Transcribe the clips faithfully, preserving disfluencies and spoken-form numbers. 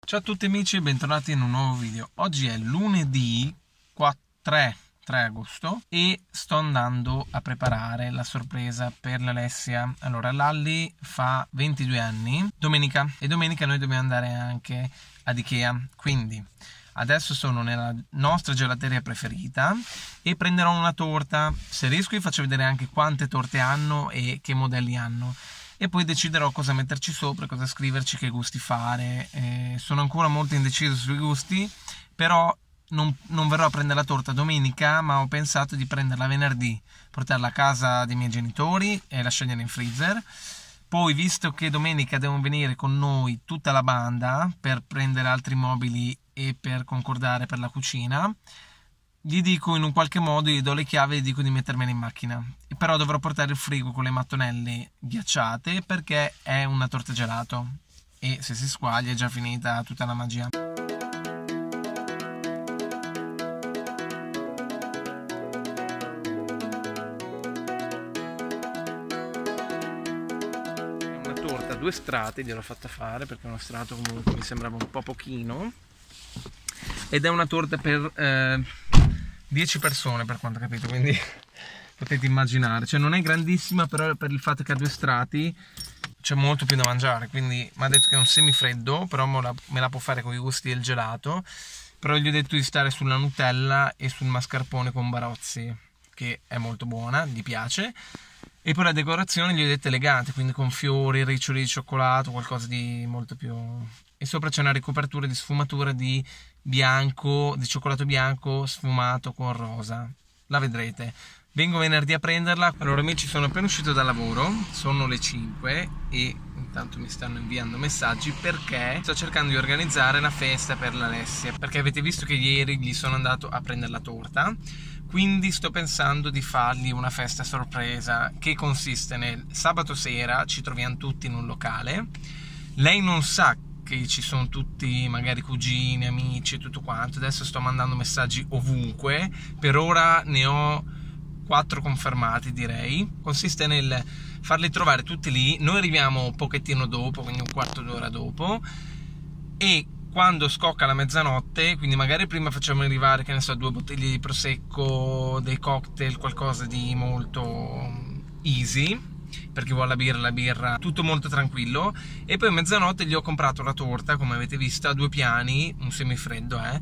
Ciao a tutti amici e bentornati in un nuovo video. Oggi è lunedì tre agosto e sto andando a preparare la sorpresa per l'Alessia. Allora, Lalli fa ventidue anni domenica e domenica noi dobbiamo andare anche ad Ikea, quindi adesso sono nella nostra gelateria preferita e prenderò una torta. Se riesco vi faccio vedere anche quante torte hanno e che modelli hanno. E poi deciderò cosa metterci sopra, cosa scriverci, che gusti fare. Eh, sono ancora molto indeciso sui gusti, però non, non verrò a prendere la torta domenica, ma ho pensato di prenderla venerdì, portarla a casa dei miei genitori e lasciarla in freezer. Poi, visto che domenica devono venire con noi tutta la banda per prendere altri mobili e per concordare per la cucina, gli dico in un qualche modo, gli do le chiavi e gli dico di mettermela in macchina. Però dovrò portare il frigo con le mattonelle ghiacciate perché è una torta gelato e se si squaglia è già finita tutta la magia. È una torta a due strati, gliel'ho fatta fare perché uno strato comunque mi sembrava un po' pochino, ed è una torta per eh, dieci persone per quanto ho capito, quindi potete immaginare, cioè non è grandissima, però per il fatto che ha due strati c'è molto più da mangiare. Quindi mi ha detto che è un semifreddo, però me la, me la può fare con i gusti del gelato. Però gli ho detto di stare sulla Nutella e sul mascarpone con Barozzi, che è molto buona, gli piace. E poi la decorazione gli ho detto elegante, quindi con fiori, riccioli di cioccolato, qualcosa di molto più... E sopra c'è una ricopertura di sfumatura di bianco, di cioccolato bianco sfumato con rosa. La vedrete. Vengo venerdì a prenderla. Allora amici, sono appena uscito dal lavoro, sono le cinque e intanto mi stanno inviando messaggi perché sto cercando di organizzare la festa per l'Alessia, perché avete visto che ieri gli sono andato a prendere la torta, quindi sto pensando di fargli una festa sorpresa che consiste nel sabato sera ci troviamo tutti in un locale, lei non sa che ci sono tutti magari cugini, amici e tutto quanto. Adesso sto mandando messaggi ovunque, per ora ne ho quattro confermati direi. Consiste nel farli trovare tutti lì, noi arriviamo un pochettino dopo, quindi un quarto d'ora dopo, e quando scocca la mezzanotte, quindi magari prima facciamo arrivare, che ne so, due bottiglie di prosecco, dei cocktail, qualcosa di molto easy, perché vuole la birra, la birra, tutto molto tranquillo. E poi a mezzanotte gli ho comprato la torta, come avete visto, a due piani, un semifreddo, eh,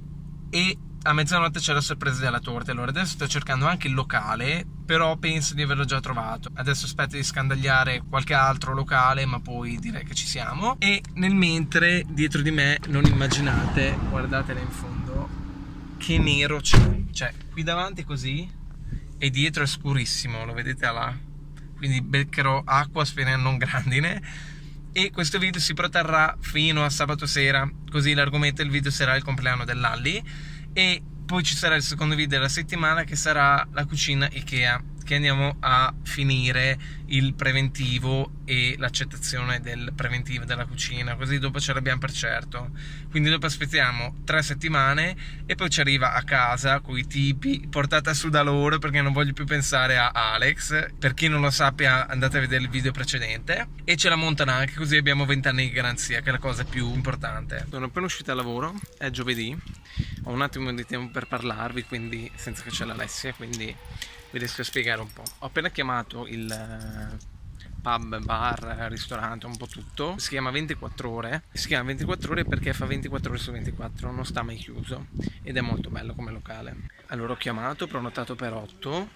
e a mezzanotte c'è la sorpresa della torta. Allora adesso sto cercando anche il locale, però penso di averlo già trovato. Adesso aspetto di scandagliare qualche altro locale, ma poi direi che ci siamo. E nel mentre dietro di me, non immaginate, guardatela in fondo, che nero c'è. Cioè qui davanti è così e dietro è scurissimo, lo vedete là? Quindi beccherò acqua spero non grandine. E questo video si protrarrà fino a sabato sera, così l'argomento del video sarà il compleanno dell'Alli. E poi ci sarà il secondo video della settimana, che sarà la cucina Ikea, che andiamo a finire il preventivo e l'accettazione del preventivo della cucina, così dopo ce l'abbiamo per certo. Quindi dopo aspettiamo tre settimane e poi ci arriva a casa con i tipi, portata su da loro, perché non voglio più pensare a Alex. Per chi non lo sappia andate a vedere il video precedente, e ce la montano anche, così abbiamo venti anni di garanzia, che è la cosa più importante. Sono appena uscito dal lavoro, è giovedì, ho un attimo di tempo per parlarvi, quindi senza che c'è l'Alessia, quindi vi riesco a spiegare un po'. Ho appena chiamato il pub, bar, ristorante, un po' tutto. Si chiama ventiquattro ore. Si chiama ventiquattro ore perché fa ventiquattro ore su ventiquattro, non sta mai chiuso ed è molto bello come locale. Allora ho chiamato, prenotato per otto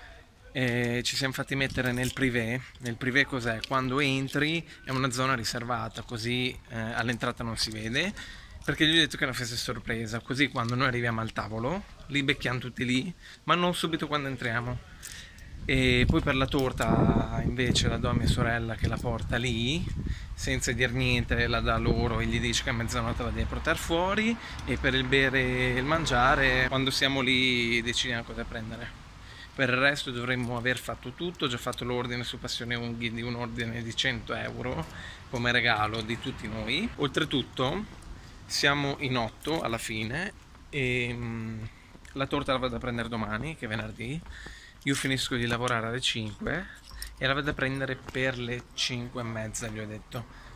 e ci siamo fatti mettere nel privé. Nel privé cos'è? Quando entri è una zona riservata, così eh, all'entrata non si vede, perché gli ho detto che è una festa sorpresa, così quando noi arriviamo al tavolo li becchiamo tutti lì, ma non subito quando entriamo. E poi per la torta invece la do a mia sorella, che la porta lì senza dir niente, la dà loro e gli dice che a mezzanotte la deve portare fuori. E per il bere e il mangiare, quando siamo lì decidiamo cosa prendere. Per il resto dovremmo aver fatto tutto, ho già fatto l'ordine su Passione Unghi di un ordine di cento euro come regalo di tutti noi. Oltretutto siamo in otto alla fine e mh, la torta la vado a prendere domani, che è venerdì. Io finisco di lavorare alle cinque e la vado a prendere per le cinque e mezza, gli ho detto.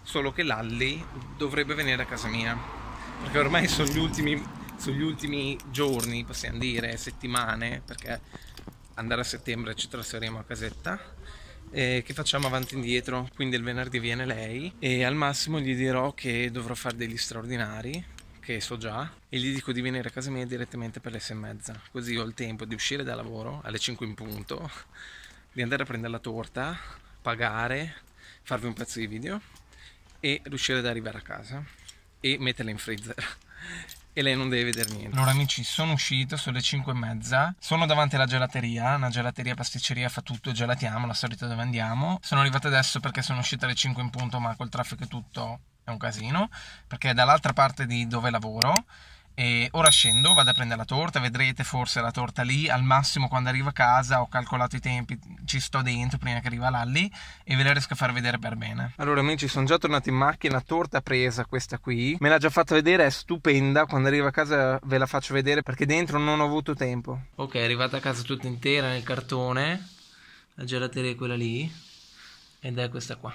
solo che Lalli dovrebbe venire a casa mia, perché ormai sono gli ultimi, sono gli ultimi giorni, possiamo dire, settimane, perché andare a settembre ci trasferiamo a casetta, e che facciamo avanti e indietro, quindi il venerdì viene lei e al massimo gli dirò che dovrò fare degli straordinari, che so già, e gli dico di venire a casa mia direttamente per le sei e mezza, così ho il tempo di uscire da lavoro alle cinque in punto, di andare a prendere la torta, pagare, farvi un pezzo di video e riuscire ad arrivare a casa e metterla in freezer. E lei non deve vedere niente. Allora amici, sono uscito, sono le cinque e mezza, sono davanti alla gelateria, una gelateria pasticceria, fa tutto, gelatiamo, la solita dove andiamo. Sono arrivato adesso perché sono uscito alle cinque in punto, ma col traffico e tutto è un casino, perché è dall'altra parte di dove lavoro. E ora scendo, vado a prendere la torta, vedrete forse la torta lì, al massimo quando arrivo a casa ho calcolato i tempi, ci sto dentro prima che arriva Lalli e ve la riesco a far vedere per bene. Allora amici, sono già tornato in macchina, torta presa questa qui, me l'ha già fatta vedere, è stupenda, quando arrivo a casa ve la faccio vedere perché dentro non ho avuto tempo. Ok, è arrivata a casa tutta intera nel cartone, la gelateria è quella lì ed è questa qua.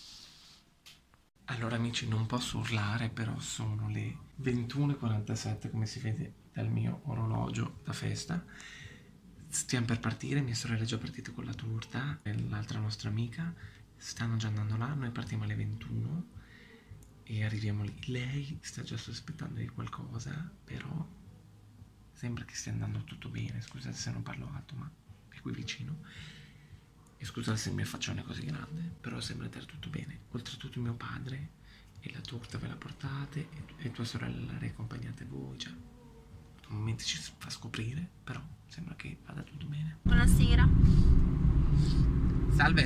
Allora amici, non posso urlare, però sono le ventuno e quarantasette come si vede dal mio orologio da festa. Stiamo per partire, mia sorella è già partita con la torta e l'altra nostra amica stanno già andando là, noi partiamo alle ventuno e arriviamo lì. Lei sta già sospettando di qualcosa, però sembra che stia andando tutto bene. Scusate se non parlo alto, ma è qui vicino. E scusate se il mio faccione è così grande, però sembra andare tutto bene. Oltretutto mio padre e la torta ve la portate e, e tua sorella la riaccompagnate voi, cioè un momento ci fa scoprire, però sembra che vada tutto bene. Buonasera. Salve.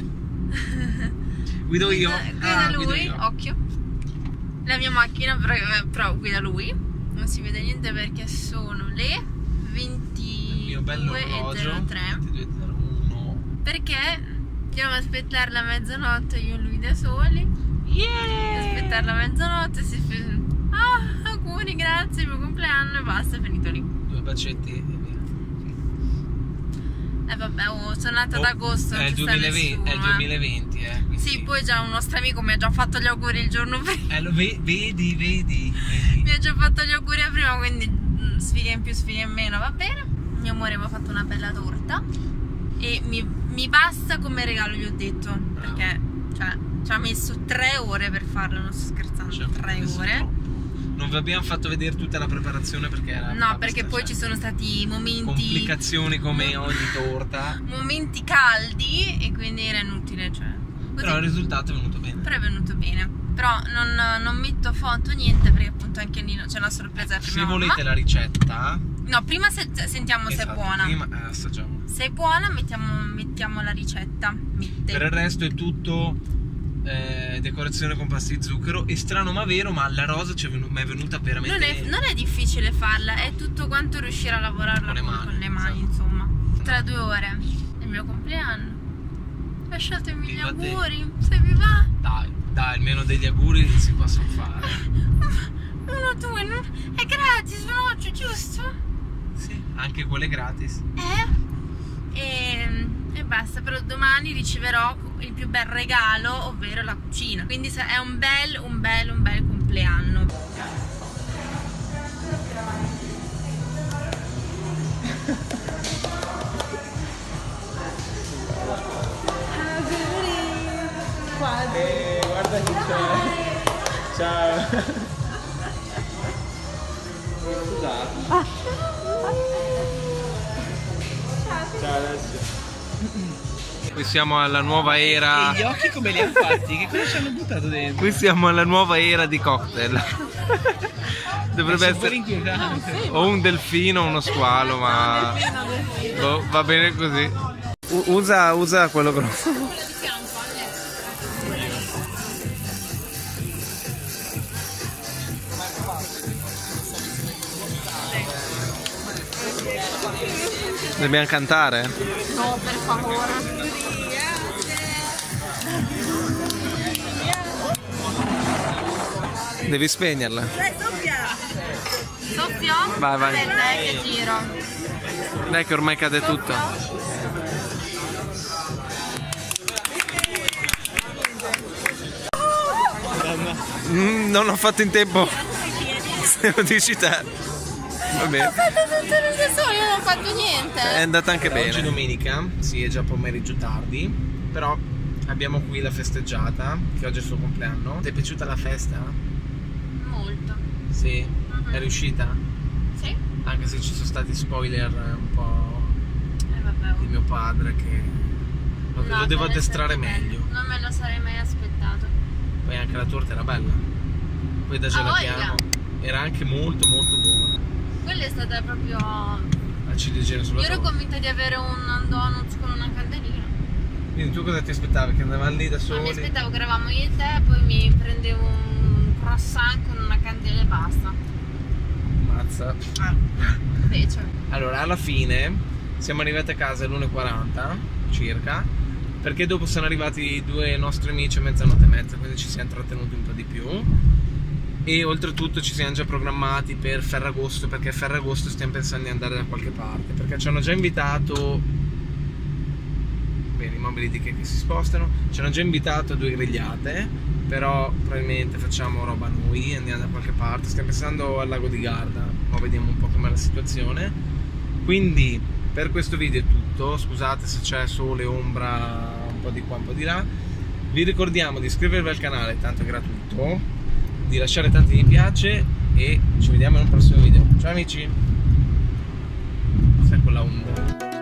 Guido io. Guida ah, lui, guido io. Occhio. La mia macchina però, però guida lui. Non si vede niente perché sono le ventidue e zero tre. Perché andiamo a aspettare la mezzanotte io e lui da soli. Yeah! Aspettare la mezzanotte si fa... Ah, auguri, grazie, il mio compleanno e basta, è finito lì. Due bacetti e via. Eh vabbè, oh, sono nata oh, ad agosto. È il, duemilaventi, nessuno, è il duemilaventi, eh. Quindi... Sì, poi già un nostro amico mi ha già fatto gli auguri il giorno prima. Eh, lo vedi, vedi, vedi. Mi ha già fatto gli auguri prima, quindi sfighe in più, sfighe in meno, va bene. Mio amore mi ha fatto una bella torta. E mi, mi basta come regalo, gli ho detto, perché cioè, ci ha messo tre ore per farlo, non sto scherzando, cioè, tre ore. Non vi abbiamo fatto vedere tutta la preparazione perché era... No, perché poi cioè, ci sono stati momenti... complicazioni come ogni torta. Momenti caldi e quindi era inutile, cioè... Così. Però il risultato è venuto bene. Però è venuto bene. Però non, non metto foto, niente, perché appunto anche lì c'è una sorpresa. Se volete la ricetta... No, prima se, sentiamo esatto, se è buona. Prima eh, assaggiamo. Se è buona mettiamo, mettiamo la ricetta. Mette. Per il resto è tutto eh, decorazione con pasta di zucchero. È strano ma vero, ma la rosa ci è venuta, è venuta veramente... Non è, non è difficile farla, è tutto quanto riuscire a lavorarla con le mani, con le mani esatto. Insomma. Tra due ore è il mio compleanno. Lasciatemi gli auguri, se vi va. Dai, dai, almeno degli auguri si possono fare. Uno, due, no? È gratis, veloce, giusto? Sì, anche quelle gratis. Eh? E, e basta, però domani riceverò il più bel regalo, ovvero la cucina. Quindi è un bel, un bel, un bel compleanno. Eh, guarda chi c'è. Ciao. Scusate. Ciao adesso. Qui siamo alla nuova era. E gli occhi come li hanno fatti? Che cosa ci hanno buttato dentro? Qui siamo alla nuova era di cocktail. Dovrebbe essere o un delfino o uno squalo, ma boh, va bene così. U usa, usa quello grosso. Dobbiamo cantare? No, per favore. Devi spegnerla. Dai, soffia. Soffio? Vai, vai. Aspetta, dai che giro. Dai che ormai cade Soffio. tutto. mamma. Mm, non ho fatto in tempo. Se lo dici te. Va bene. Ho fatto tutto da solo, io non ho fatto niente. È andata anche Allora, bene. oggi è domenica, sì, è già pomeriggio tardi, però abbiamo qui la festeggiata, che oggi è il suo compleanno. Ti è piaciuta la festa? Molto. Sì. Mhm. È riuscita? Sì? Anche se ci sono stati spoiler un po' Eh vabbè. di mio padre che lo, No, lo devo deve addestrare essere bello. meglio. Non me lo sarei mai aspettato. Poi anche la torta era bella. Poi da Ah, gelatiano voglia. era anche molto molto buona. Quella è stata proprio... La ciliegina sulla Io ero torta. convinta di avere un donut con una candelina. Quindi tu cosa ti aspettavi? Che andavamo lì da Ma mi soli? aspettavo che eravamo io e te, poi mi prendevo un croissant con una candela e basta. Mazza. Ah, invece. Allora, alla fine siamo arrivati a casa alle l'una e quaranta circa, perché dopo sono arrivati due nostri amici a mezzanotte e mezza, quindi ci siamo trattenuti un po' di più. E oltretutto ci siamo già programmati per Ferragosto, perché a Ferragosto stiamo pensando di andare da qualche parte, perché ci hanno già invitato, bene, i mobili di che, che si spostano, ci hanno già invitato a due grigliate, però probabilmente facciamo roba noi, andiamo da qualche parte, stiamo pensando al lago di Garda, ma vediamo un po' com'è la situazione. Quindi per questo video è tutto, scusate se c'è sole, ombra, un po' di qua, un po' di là. Vi ricordiamo di iscrivervi al canale, tanto è gratuito, di lasciare tanti mi piace e ci vediamo in un prossimo video. Ciao amici! Sai quella onda?